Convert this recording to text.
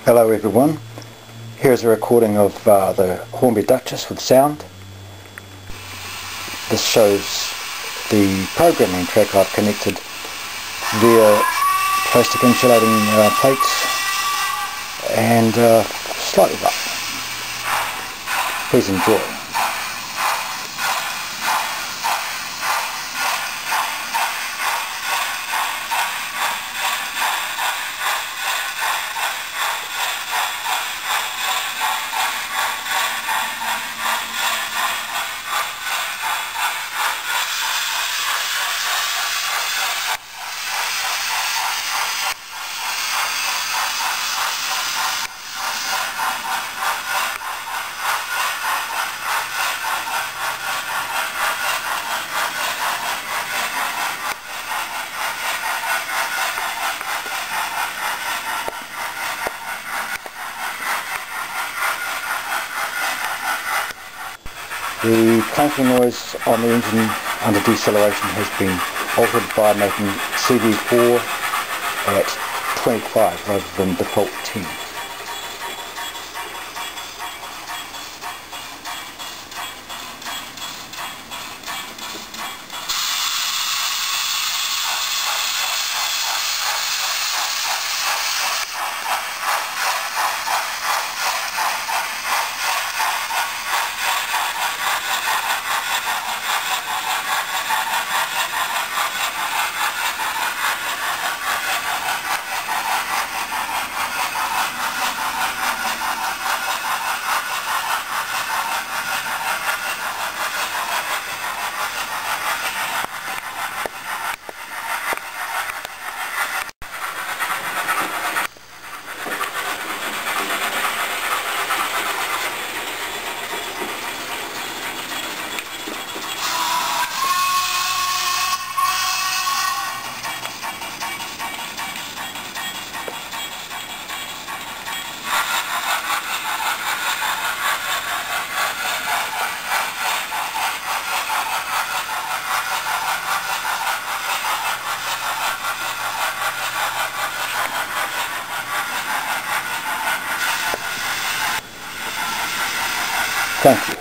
Hello everyone, here's a recording of the Hornby Duchess with sound. This shows the programming track I've connected via plastic insulating plates and slightly rough. Please enjoy. The clanking noise on the engine under deceleration has been altered by making CV4 at 25 rather than default 10. Thank you.